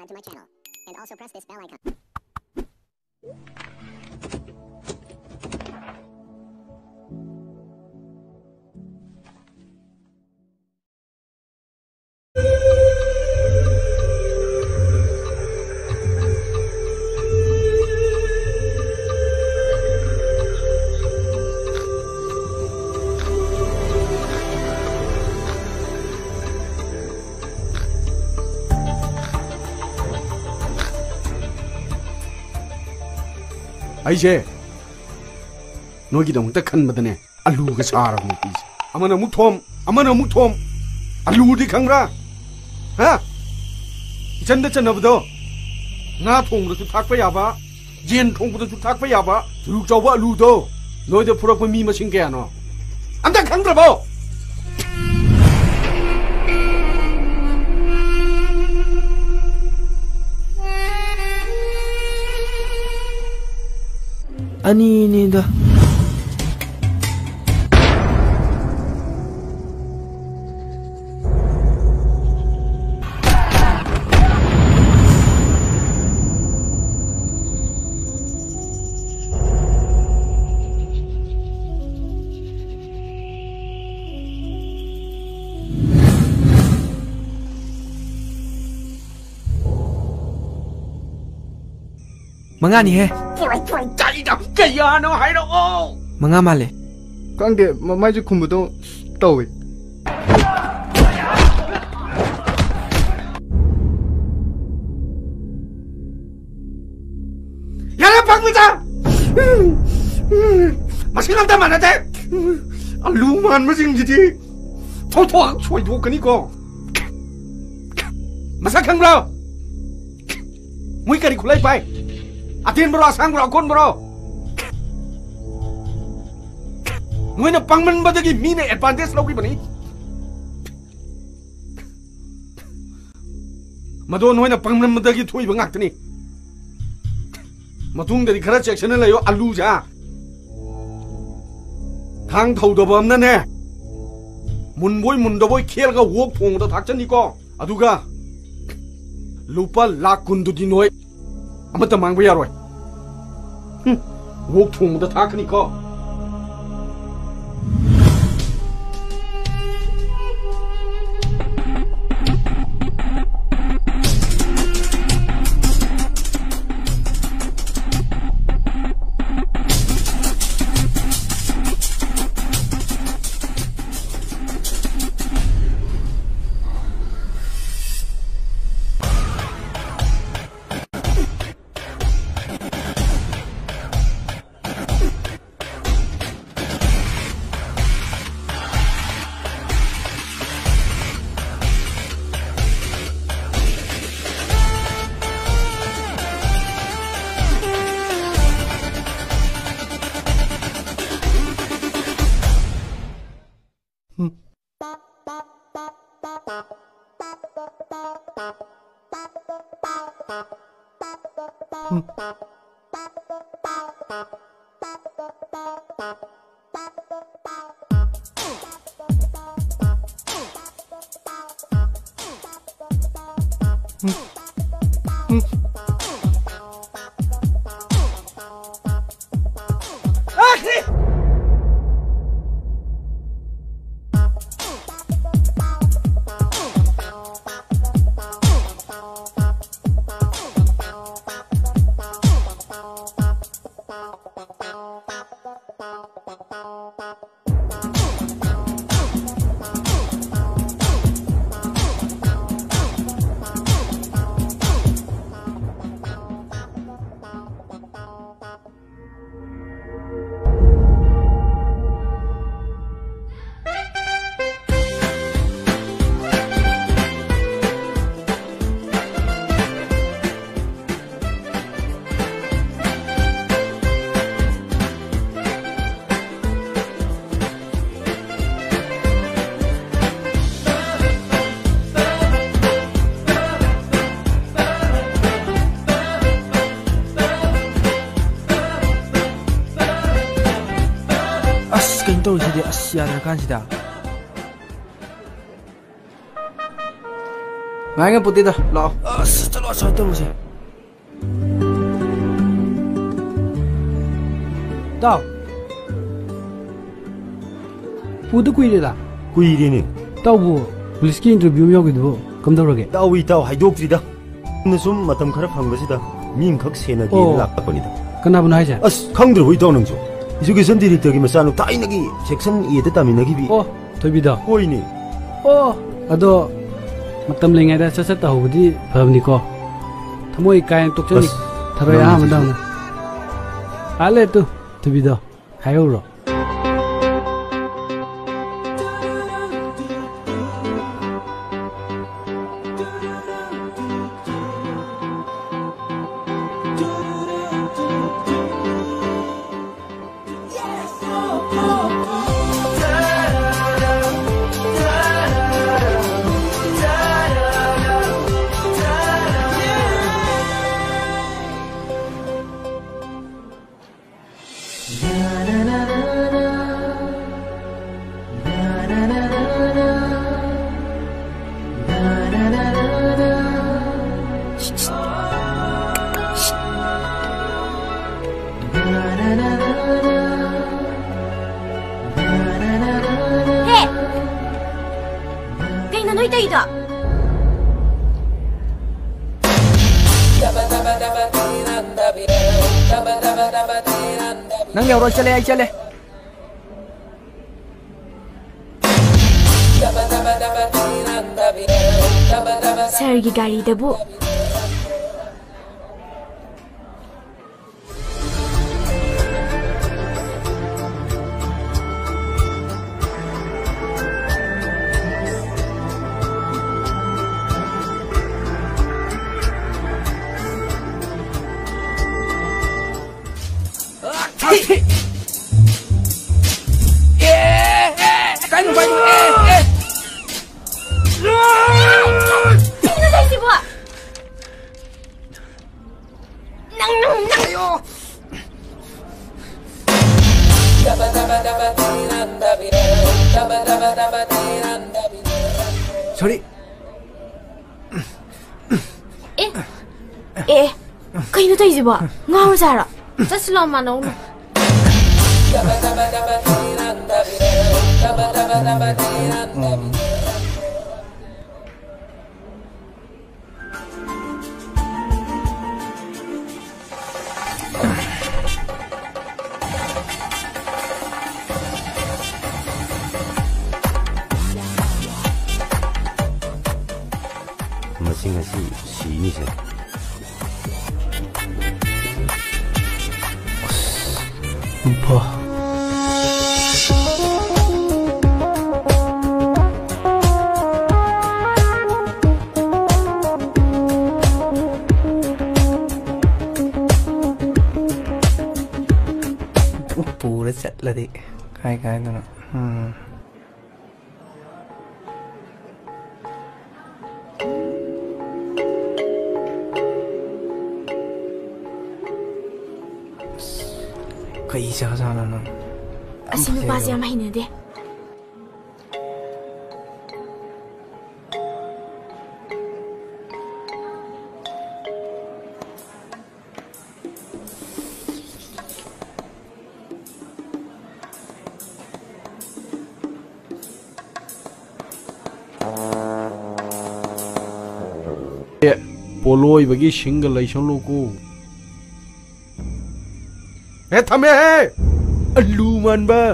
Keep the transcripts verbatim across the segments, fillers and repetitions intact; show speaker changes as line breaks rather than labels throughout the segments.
subscribe to my channel and also press this bell icon.
아이제 너기도 딱 한마다네 알루가 사라고 이제 아마나 묵톰 아마나 묵톰 알루디 강라 하 이전대 전나부터 나 통부도 탁바 야바 젠 통부도 탁바 야바 죽자와 알루도 너희들 풀어보 미마신 게 아노 안다 강라 봐
아니다. Mangani he?
Kaya no hairo o.
Mga mali.
Kangge mamaju kumbudo tawi.
Yala pagmita. Masih lamda mana te? Aluman masing jadi. Tho tho choi do kani ko. Masa kang lo. Mui kari kulai pai. Atin bro sang bro kon bro. Nuai na pangman badagi mine advantage logi bani. Mado nuai na pangman badagi thui bangak tani. Matung dari khara section la yo alu ja. Thang thau do bam na ne. Mun boy mun do boy khel ga wok phong da thak chani ko. Aduga lupa lakh kun du di noi. Amata mangba yaroi. Hm. Wok thong da thak ni ko.
또 이제 아시아를 간시다. Ngay ngay puti dah. Lo. Chalo chalo terus. Tao. Putu kui dah.
Kuirine.
Tao bu. Police ki interview yawi do. Kamdawrage.
Tawi taw haidoktrida. Nasum matam khara phangbasida ming khak sena gi lakpanida.
Kana bun haija.
As khangdru hoi taw nangjo. Education director gi masanu tainagi section E da taminagi bi.
Oh, toibida.
Hoine.
Oh, ado matam lengai da cha cha ta hobudi phamni ko. Thamoi kai tokchani tharoya amadang. Ale tu toibida. Hayo Nang yaw ro chale ai chale.
Sir gi gari da bu.
Sorry.
Eh. Eh. Kaino tayji ba? Ngaw sara. Taslo manong.
Masing asi sini sa.
Umpa. Pura set lah dik. Kai kai tu nak. Hmm. Kai siya sana na.
Sino ba siya mahinade?
Poloi bagi single laison loko. Eh thame he. Alu man ba.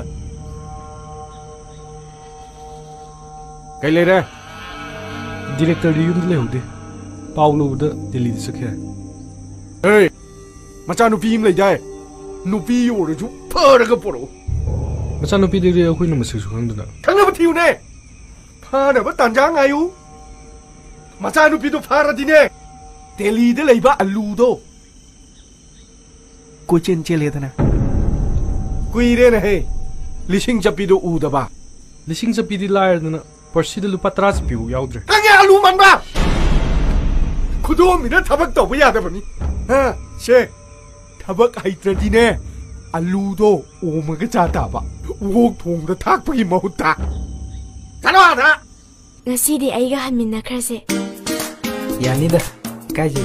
Kai le re. Director di yum le hode. Pau no da Delhi di sakhe. Hey. Macha nu pi im le jai. Nu pi yo ru ju phar ga poro. Macha nu pi de re khoi na masu su khang da. Khang ba thiu ne. Pha da ba tan ja ngai yu. Macha nu pi do phar di ne. Delhi de lei ba alu do.
Ko chen chele thana.
Kui re na he. Lising chapi do u da ba. Lising chapi di lair na parsi de lupa tras pi u yaudre. Kang ya alu man ba. Kudo mi na thabak to ba ya da ba ni. Ha, she. Thabak ai tra di ne. Alu do o ma ga cha ta ba. Wok thong da thak pa gi mau ta. Kano ada.
Ngasi di ai ga hanmin na krase.
야니다 까지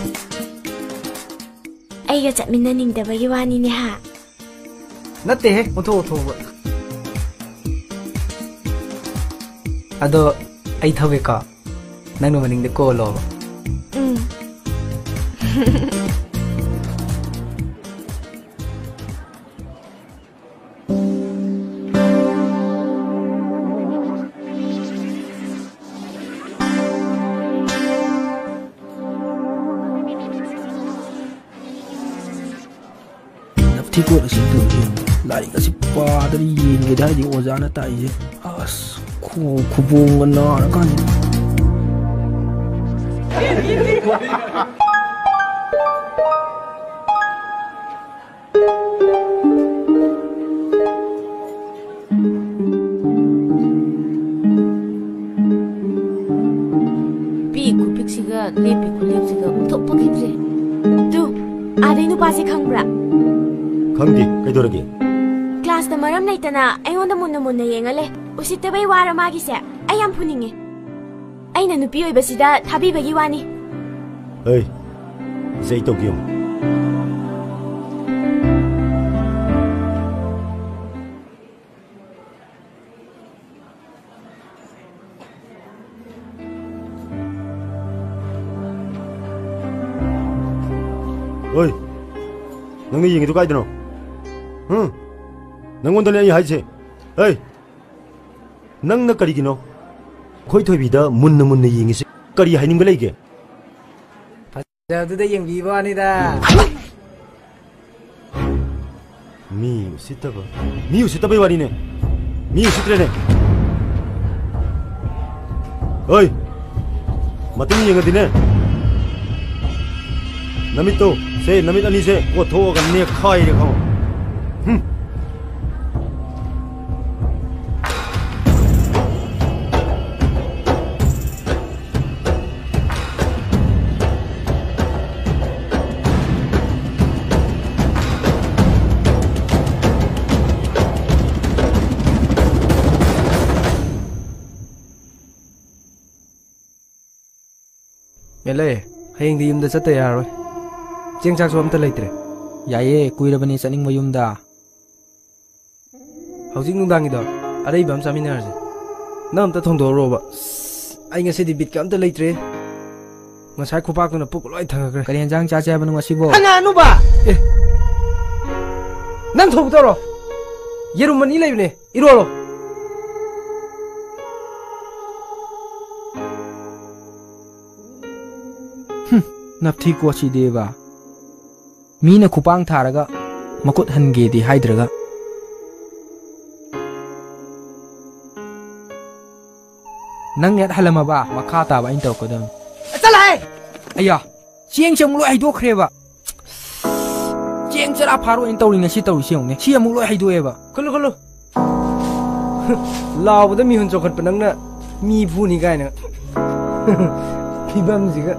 ꯑꯩꯒ ꯆꯠꯃꯤꯟꯅꯅꯤꯡꯗꯕꯒꯤ ꯋꯥꯅꯤꯅꯦ ꯍꯥ
ꯅꯠꯇꯦꯍꯦ ꯑꯣꯟꯊꯣꯛ ꯑꯣꯟꯊꯣꯛꯕ ꯑꯗꯣ ꯑꯩ ꯊꯧꯒꯦꯀꯣ ꯅꯪꯅ ꯃꯅꯤꯡꯗ ꯀꯣꯜꯂꯣꯕ
ꯎꯝ
ꯅꯞꯊꯤꯀꯣꯠ ꯑꯁꯤ ꯇꯧꯔꯤ ꯂꯥꯏꯔꯤꯛ ꯑꯁꯤ ꯄꯥꯗ꯭ꯔꯤ ꯌꯦꯡꯒꯦꯗ ꯍꯥꯏꯗꯤ ꯑꯣꯖꯥꯅ ꯇꯥꯛꯏꯁꯦ ꯑꯁ ꯈꯨꯕꯣꯡꯒ ꯅꯥꯔꯀꯥꯟꯗ
ꯄꯤ ꯈꯨꯄꯤꯛꯁꯤꯒ ꯂꯦꯞꯄꯤ ꯈꯨꯂꯦꯞꯁꯤꯒ ꯑꯣꯟꯊꯣꯛꯄꯈꯤꯗ꯭ꯔꯦ ꯇꯨ ꯑꯥꯗꯩ ꯅꯨꯄꯥꯁꯤ ꯈꯪꯕ꯭ꯔꯥ
ꯈꯪꯗꯦ ꯀꯩꯗꯧꯔꯒꯦ
ꯀ꯭ꯂꯥꯁꯇ ꯃꯔꯝ ꯂꯩꯇꯅ ꯑꯩꯉꯣꯟꯗ ꯃꯨꯟꯅ ꯃꯨꯟꯅ ꯌꯦꯡꯉꯂꯦ ꯎꯁꯤꯠꯇꯕꯩ ꯋꯥꯔ ꯃꯥꯒꯤꯁꯦ ꯑꯩ ꯌꯥꯝ ꯐꯨꯅꯤꯡꯉꯦ ꯑꯩꯅ ꯅꯨꯄꯤ ꯑꯣꯏꯕꯁꯤꯗ ꯊꯥꯕꯤꯕꯒꯤ ꯋꯥꯅꯤ
ꯍꯩ ꯏꯁꯩ ꯇꯧꯒꯦ ꯌꯦꯡꯉꯨ 어이, 너네 얘기도 가야 되노? 응? 넌건들이 아니 하이지? 어이, 넌너 거리기노? 거의 토비다 문너 문너 얘기시 거리 하이는 거라 이게.
저도 얘기 아니다.
미우 시타바, 미우 시타바 말이네. 미우 시트래네. 어이, 맞더니 얘기하더네. 남이 또 세 남이 아니 세 뭐 도어가 내 카이를 하고 흠
멜레 ꯍꯌꯦꯡꯗꯤ ꯌꯨꯝꯗ ꯆꯠꯇ ꯌꯥꯔꯣꯏ ꯆꯦꯡ ꯆꯥꯛꯁꯨ ꯑꯝꯇ ꯂꯩꯇ꯭ꯔꯦ
ꯌꯥꯏꯌꯦ ꯀꯨꯏꯔꯕꯅꯤ ꯆꯠꯅꯤꯡꯕ ꯌꯨꯝꯗ
ꯍꯧꯖꯤꯛ ꯅꯨꯡꯗꯥꯡꯒꯤꯗꯣ ꯑꯔꯩꯕ ꯑꯃ ꯆꯥꯃꯤꯟꯅꯔꯁꯦ ꯅꯪ ꯑꯝꯇ ꯊꯣꯡꯗꯣꯛꯑꯣꯕ ꯑꯩ ꯉꯁꯤꯗꯤ ꯕꯤꯠꯀ ꯑꯝꯇ ꯂꯩꯇ꯭ꯔꯦ ꯉꯁꯥꯏ ꯈꯨꯄꯥꯛꯇꯨꯅ ꯄꯨꯛ ꯂꯣꯏ ꯊꯪꯒꯈ꯭ꯔꯦ
ꯀꯔꯤ ꯌꯦꯟꯖꯥꯡ ꯆꯥꯁꯦ ꯍꯥꯏꯕꯅꯣ ꯉꯁꯤꯕꯣ
ꯍꯪꯉꯛꯑꯅꯨꯕ ꯑꯦ ꯅꯪ ꯊꯣꯡꯗꯣꯔꯣ ꯌꯦꯔꯨꯝ ꯑꯅꯤ ꯂꯩꯕꯅꯦ ꯏꯔꯣꯜꯂꯣ
ꯅꯞꯊꯤ ꯀꯣꯠꯁꯤꯗꯦꯕ ꯃꯤꯅ ꯈꯨꯄꯥꯡ ꯊꯥꯔꯒ ꯃꯈꯨꯠ ꯍꯟꯒꯦꯗꯤ ꯍꯥꯏꯗ꯭ꯔꯒ ꯅꯪ ꯅꯦꯠ ꯍꯜꯂꯝꯃꯕ ꯃꯈꯥ ꯇꯥꯕ ꯑꯩꯅ ꯇꯧꯔꯛꯀꯗꯕꯅꯤ
ꯆꯠꯂꯍꯦ
ꯑయ్ꯌꯥ ꯆꯦꯡꯁꯦ ꯑꯃꯨꯛ ꯂꯣꯏ ꯍꯩꯗꯣꯛꯈ꯭ꯔꯦꯕ ꯆꯦꯡ ꯆꯔꯥ ꯐꯥꯔꯣꯏꯅ ꯇꯧꯔꯤꯉꯩ ꯁꯤ ꯇꯧꯔꯤꯁꯤ ꯌꯦꯡꯉꯨꯅꯦ ꯁꯤ ꯑꯃꯨꯛ ꯂꯣꯏ ꯍꯩꯗꯣꯛꯑꯦꯕ
ꯈꯨꯜꯂꯨ ꯈꯨꯜꯂꯨ ꯂꯥꯎꯕꯗ ꯃꯤꯍꯨꯟ ꯆꯣꯡꯈꯠꯄ ꯅꯪꯅ ꯃꯤ ꯐꯨꯅꯤ ꯀꯥꯏꯅ ꯐꯤꯕꯝꯁꯤꯒ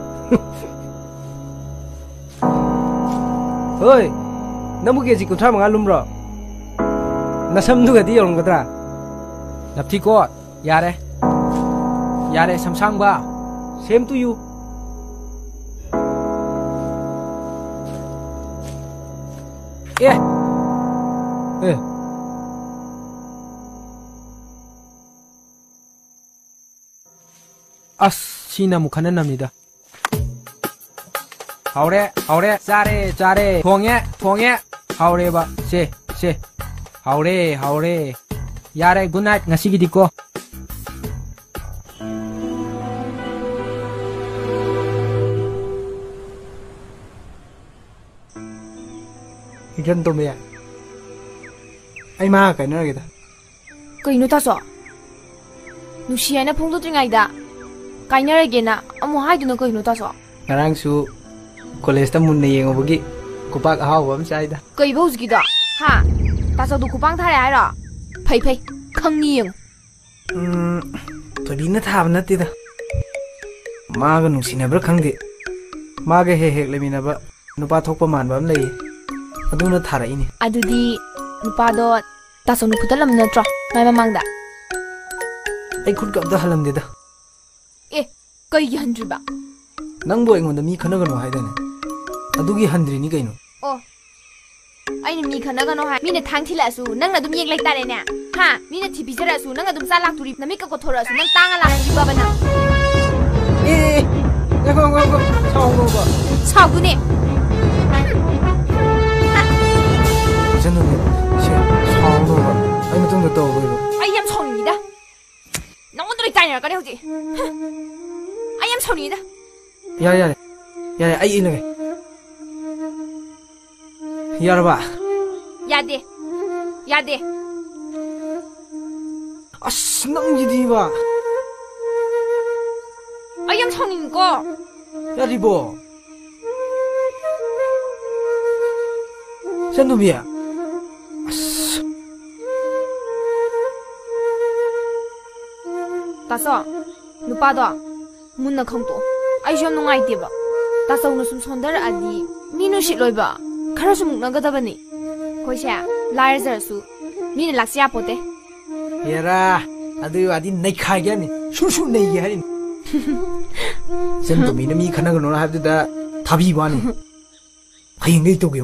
ꯍꯣꯏ ꯅꯪꯕꯨ ꯀꯦꯖꯤ ꯀꯨꯟꯊ꯭ꯔꯥ ꯃꯉꯥ ꯂꯨꯝꯕ꯭ꯔꯣ ꯅꯁꯝꯗꯨꯒꯗꯤ ꯌꯧꯔꯝꯒꯗ꯭ꯔꯥ
ꯅꯞꯊꯤꯀꯣꯠ ꯌꯥꯔꯦ ꯌꯥꯔꯦ ꯁꯝꯁꯥꯡꯕ
ꯁꯦꯝ ꯇꯨ ꯌꯨ
ꯑꯦ
ꯑꯦ
ꯑꯁ ꯁꯤꯅ ꯑꯃꯨꯛ ꯈꯟꯅꯅꯕꯅꯤꯗ ꯍꯥꯎꯔꯦ ꯍꯥꯎꯔꯦ ꯆꯥꯔꯦ ꯆꯥꯔꯦ ꯊꯣꯡꯉꯦ ꯊꯣꯡꯉꯦ ꯍꯥꯎꯔꯦꯕ ꯁꯦ ꯁꯦ ꯍꯥꯎꯔꯦ ꯍꯥꯎꯔꯦ ꯌꯥꯔꯦ ꯒꯨꯗ ꯅꯥꯏꯠ ꯉꯁꯤꯒꯤꯗꯤꯀꯣ
이견 또매야 ꯑꯩ ꯃꯥꯒ ꯀꯥꯏꯅꯔꯒꯦꯗ
ꯀꯩꯅꯣ ꯇꯥꯁꯣ ꯅꯨꯡꯁꯤ ꯍꯥꯏꯅ ꯐꯣꯡꯗꯣꯛꯇ꯭ꯔꯤꯉꯩꯗ ꯀꯥꯏꯅꯔꯒꯦꯅ ꯑꯃꯨꯛ ꯍꯥꯏꯗꯨꯅ ꯀꯩꯅꯣ ꯇꯥꯁꯣ
ꯉꯔꯥꯡꯁꯨ ꯀꯣꯂꯦꯖꯇ ꯃꯨꯟꯅ ꯌꯦꯡꯉꯨꯕꯒꯤ ꯈꯨꯄꯥꯛ ꯑꯍꯥꯎꯕ ꯑꯃ ꯆꯥꯏꯗ
ꯀꯩꯕ ꯍꯧꯖꯤꯛꯀꯤꯗꯣ ꯍꯥ ꯇꯥꯁꯣꯗꯨ ꯈꯨꯄꯥꯡ ꯊꯥꯔꯦ ꯍꯥꯏꯔꯣ ꯐꯩ ꯐꯩ ꯈꯪꯅꯤ ꯌꯦꯡꯉꯨ
ꯎꯝ ꯊꯣꯏꯕꯤꯅ ꯊꯥꯕ ꯅꯠꯇꯦꯗ ꯃꯥꯒ ꯅꯨꯡꯁꯤꯅꯕ꯭ꯔꯥ ꯈꯪꯗꯦ ꯃꯥꯒ ꯍꯦꯛ ꯍꯦꯛ ꯂꯩꯃꯤꯟꯅꯕ ꯅꯨꯄꯥ ꯊꯣꯛꯄ ꯃꯥꯟꯕ ꯑꯃ ꯂꯩꯌꯦ ꯑꯗꯨꯅ ꯊꯥꯔꯛꯏꯅꯦ
ꯑꯗꯨꯗꯤ ꯅꯨꯄꯥꯗꯣ ꯇꯥꯁꯣꯅ ꯐꯨꯗꯠꯂꯝꯕ ꯅꯠꯇ꯭ꯔꯣ ꯃꯥꯏ ꯃꯃꯥꯡꯗ
ꯑꯩ ꯈꯨꯠꯀ ꯑꯝꯇ ꯍꯜꯂꯝꯗꯦꯗ
ꯑꯦ ꯀꯩꯒꯤ ꯍꯟꯗ꯭ꯔꯤꯕ
ꯅꯪꯕꯨ ꯑꯩꯉꯣꯟꯗ ꯃꯤ ꯈꯟꯅꯒꯅꯣ ꯍꯥꯏꯗꯅꯦ ꯑꯗꯨꯒꯤ ꯍꯟꯗ꯭ꯔꯤꯅꯤ ꯀꯩꯅꯣ
ꯑꯣ ꯑꯩꯅ ꯃꯤ ꯈꯟꯅꯒꯅꯣ ꯍꯥꯏ ꯃꯤꯅ ꯊꯥꯡ ꯊꯤꯜꯂꯛꯑꯁꯨ ꯅꯪꯅ ꯑꯗꯨꯝ ꯌꯦꯡ ꯂꯩꯇꯥꯔꯦꯅꯦ ꯍꯥ ꯃꯤꯅ ꯊꯤ ꯄꯤꯖꯔꯛꯑꯁꯨ ꯅꯪ ꯑꯗꯨꯝ ꯆꯥ ꯂꯥꯛꯇꯣꯔꯤ ꯅꯃꯤꯠꯀ ꯀꯣꯊꯣꯔꯛꯑꯁꯨ ꯅꯪ ꯇꯥꯡꯉ ꯂꯥꯛꯇꯣꯔꯤꯕꯕ ꯅꯪ
ꯑꯦ ꯉꯥꯏꯈꯣ ꯉꯥꯏꯈꯣ ꯁꯥꯎꯅꯣꯕ
ꯁꯥꯎꯗꯨꯅꯦ
ꯏꯆꯟꯅꯨꯄꯤ ꯁꯦ ꯁꯥꯎꯅꯣꯕ ꯑꯩ ꯃꯇꯨꯡꯗ ꯇꯧꯔꯣꯏꯕ
ꯑꯩ ꯌꯥꯝ ꯁꯥꯎꯅꯤꯡꯉꯤꯗ ꯅꯪꯉꯣꯟꯗ ꯂꯣꯏ ꯇꯥꯏꯅꯔꯛꯀꯅꯤ ꯍꯧꯖꯤꯛ ꯑꯩ ꯌꯥꯝ ꯁꯥꯎꯅꯤꯡꯉꯤꯗ
ꯌꯥꯔꯦ ꯌꯥꯔꯦ ꯌꯥꯔꯦ ꯑꯩ ꯏꯜꯂꯒꯦ ꯌꯥꯔꯕ
ꯌꯥꯗꯦ ꯌꯥꯗꯦ
ꯑꯁ ꯅꯪꯒꯤꯗꯤꯕ
ꯑꯩ ꯌꯥꯝ ꯁꯥꯎꯅꯤꯡꯉꯤꯀꯣ
ꯌꯥꯔꯤꯕꯣ ꯏꯆꯟꯅꯨꯄꯤ ꯑꯁ
ꯇꯥꯆꯧ ꯅꯨꯄꯥꯗꯣ ꯃꯨꯟꯅ ꯈꯪꯇꯣꯛꯑꯣ ꯑꯩꯁꯨ ꯌꯥꯝ ꯅꯨꯡꯉꯥꯏꯇꯦꯕ ꯇꯥꯆꯧꯅ ꯁꯨꯝ ꯁꯣꯟꯊꯔꯛꯑꯗꯤ ꯃꯤ ꯅꯨꯡꯁꯤꯠꯂꯣꯏꯕ ꯈꯔꯁꯨ ꯃꯨꯛꯅꯒꯗꯕꯅꯤ ꯑꯩꯈꯣꯏꯁꯦ ꯂꯥꯏꯔꯖꯔꯁꯨ ꯃꯤꯅ ꯂꯥꯛꯁꯤ ꯌꯥꯄꯣꯠꯇꯦ
ꯌꯥꯔꯥ ꯑꯗꯨꯒꯤ ꯋꯥꯗꯤ ꯅꯩꯈꯥꯏꯒꯦ ꯍꯥꯏꯕꯅꯤ ꯁꯨꯔ ꯁꯨꯔ ꯅꯩꯒꯦ ꯍꯥꯏꯔꯤꯅꯤ ꯏꯆꯟꯇꯣꯝꯕꯤꯅ ꯃꯤ ꯈꯟꯅꯒꯅꯣ ꯍꯥꯏꯕꯗꯨꯗ ꯊꯥꯕꯤꯕ ꯋꯥꯅꯤ ꯍꯌꯦꯡꯗꯩ ꯇꯧꯒꯦ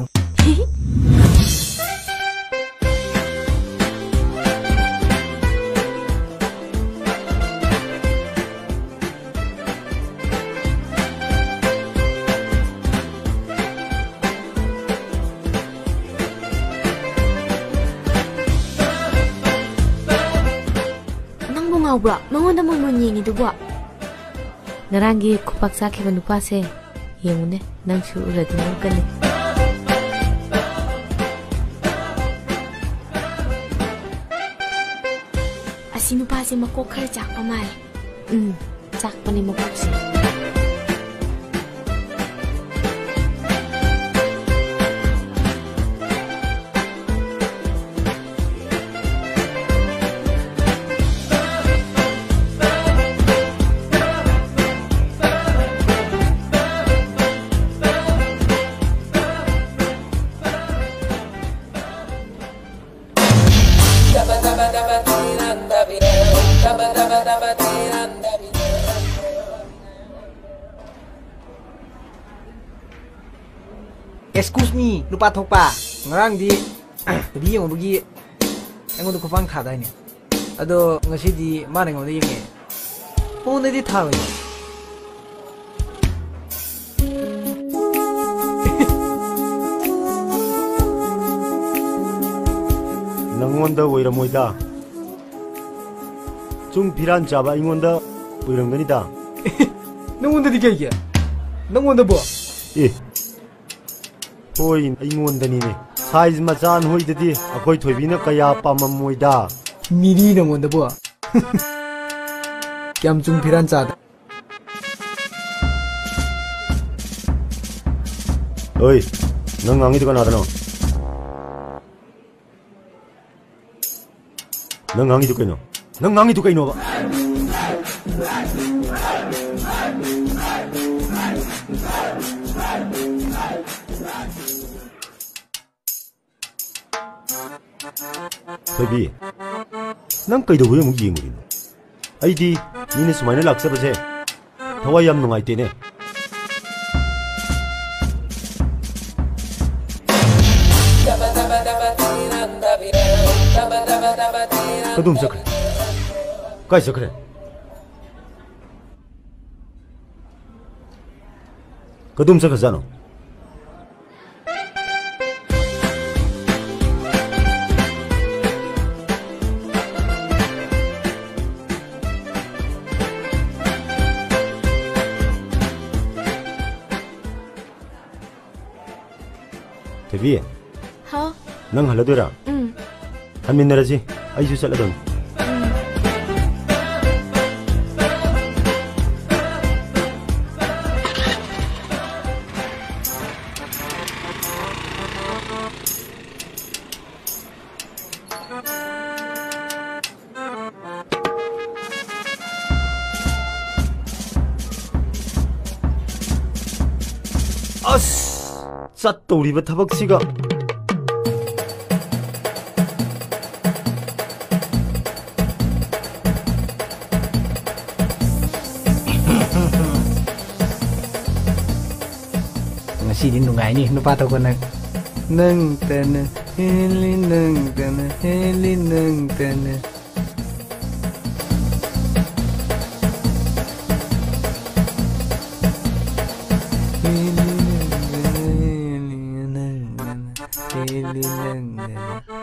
ꯉꯥꯎꯕ꯭ꯔꯣ ꯃꯉꯣꯟꯗ ꯃꯨꯟ ꯃꯨꯟ ꯌꯦꯡꯉꯤꯗꯨꯕꯣ
ꯉꯔꯥꯡꯒꯤ ꯈꯨꯄꯥꯛ ꯆꯥꯈꯤꯕ ꯅꯨꯄꯥꯁꯦ ꯌꯦꯡꯉꯨꯅꯦ ꯅꯪꯁꯨ ꯎꯔꯗꯤ ꯅꯣꯛꯀꯅꯤ
ꯑꯁꯤ ꯅꯨꯄꯥꯁꯦ ꯃꯀꯣꯛ ꯈꯔ ꯆꯥꯛꯄ ꯃꯥꯜꯂꯦ
ꯎꯝ ꯆꯥꯛꯄꯅꯤ ꯃꯀꯣꯛꯁꯦ
Excuse me, lupa thokpa. Ngarang di di yengobagi engod khupang thadai ne. Ado ngasi di mane ngod yenge. Phone di tharoi.
Nangonda oiramoida. Chung piran chaba ingonda oiramganida.
Nangonda di kaya? Nangonda bo?
Eh. Oi, ingondanine. Size machan hoidadi akoi thoibina kaya pamamoida.
Miri nangonda bo. Kyam chung piran chada.
Oi, nang ngangi dukan adano. Nang ngangi dukaino. Nang ngangi dukaino ba. Baby, nang kay daw yung yingin. Ay di, nini sumay na laksa ba siya? Tawayam nung ay tine. Kadum sa kre. Kay sa kre. Kadum sa kazano. Tebi,
Hao?
nang haladura.
Um.
Hamin na razi, ay susal adon. As. ꯆꯠꯇꯧꯔꯤꯕ ꯊꯕꯛꯁꯤꯒ
สีดินตรงไงนี่นุปาตะคนนึงนึ่งเตนเฮลินึ่งเตนเฮลินึ่งเตนเฮลินึ่งเฮลินึ่งเฮลินึ่ง